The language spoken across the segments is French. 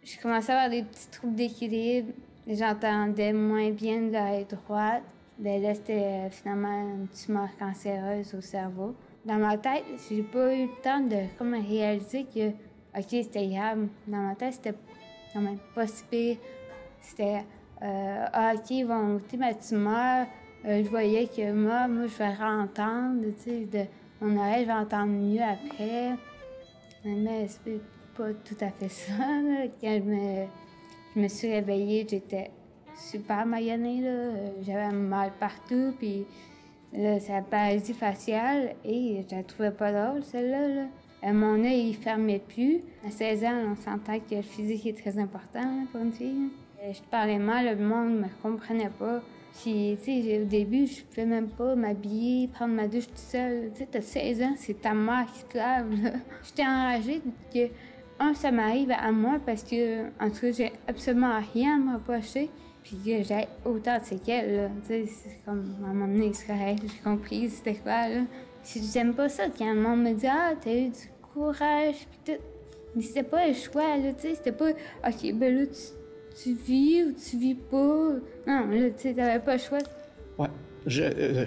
Je commençais à avoir des petits troubles d'équilibre. J'entendais moins bien de l'oreille droite. Ben là, c'était finalement une tumeur cancéreuse au cerveau. Dans ma tête, j'ai pas eu le temps de comme réaliser que, OK, c'était grave. Dans ma tête, c'était quand même pas si pire. C'était, OK, ils vont ôter ma tumeur. Je voyais que moi, je vais entendre, tu sais, de mon oreille, je vais entendre mieux après. Mais c'est pas tout à fait ça, là. Quand je me suis réveillée, j'étais super maillonnée, là. J'avais mal partout, puis là, c'est la paralysie faciale, et je la trouvais pas drôle, celle-là, là. Mon œil, il fermait plus. À 16 ans, on s'entend que le physique est très important, là, pour une fille. Je parlais mal, le monde me comprenait pas. Puis, tu sais, au début, je pouvais même pas m'habiller, prendre ma douche toute seule. Tu sais, t'as 16 ans, c'est ta mère qui te lave, là. J'étais enragée que, ça m'arrive à moi parce que, en tout cas, j'ai absolument rien à me reprocher. Puis que j'ai autant de séquelles, là. Tu sais, c'est comme, à un moment donné, c'est correct, j'ai compris c'était quoi, là. J'aime pas ça quand le monde me dit « Ah, t'as eu du courage, pis tout. » Mais c'était pas le choix, là, tu sais, c'était pas « OK, ben là, tu vis ou tu vis pas. » Non, là, tu sais, t'avais pas le choix. Ouais, j'ai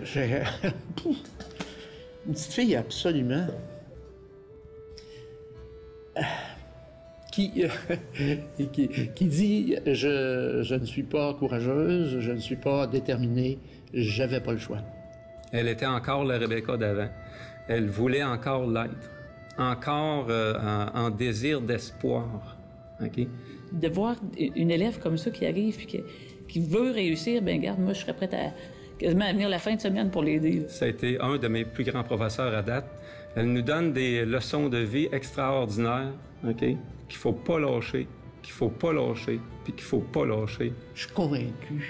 une petite fille absolument qui dit je ne suis pas courageuse, je ne suis pas déterminée, j'avais pas le choix. Elle était encore la Rebecca d'avant. Elle voulait encore l'être. Encore en désir d'espoir. OK? De voir une élève comme ça qui arrive puis qui veut réussir, ben garde, moi, je serais prête à quasiment à venir la fin de semaine pour l'aider. Ça a été un de mes plus grands professeurs à date. Elle nous donne des leçons de vie extraordinaires, OK? Qu'il faut pas lâcher, puis qu'il faut pas lâcher. Je suis convaincu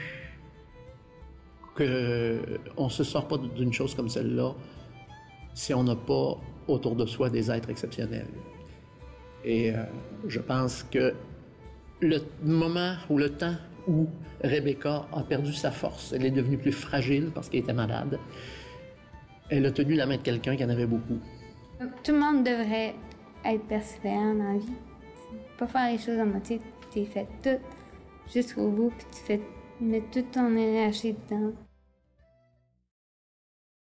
qu'on ne se sort pas d'une chose comme celle-là si on n'a pas autour de soi des êtres exceptionnels. Et je pense que le moment ou le temps où Rebecca a perdu sa force, elle est devenue plus fragile parce qu'elle était malade, elle a tenu la main de quelqu'un qui en avait beaucoup. Tout le monde devrait être persévérant dans la vie. Pas faire les choses à moitié, tu fais tout jusqu'au bout, puis tu fais mettre toute ton énergie dedans.